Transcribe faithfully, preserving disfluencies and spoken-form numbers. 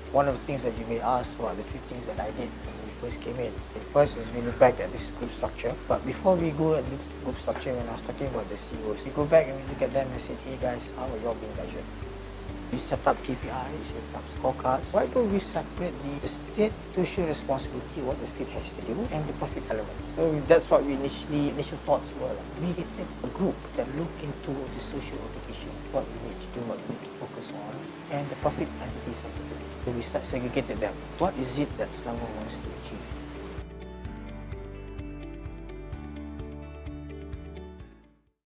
One of the things that you may ask, what are the three things that I did when we first came in? The first is we look back at this group structure. But before we go at this group structure, when I was talking about the C E Os, we go back and we look at them and say, hey guys, how are you all being measured? We set up K P Is, set up scorecards. Why don't we separate the, the state social responsibility, what the state has to do, and the profit element? So that's what we initially, initial thoughts were. Like, we get a group that look into the social obligation, what we need to do, what we need to focus on, and the profit entities of the group. So we start segregated them. What is it that Selangor wants to achieve?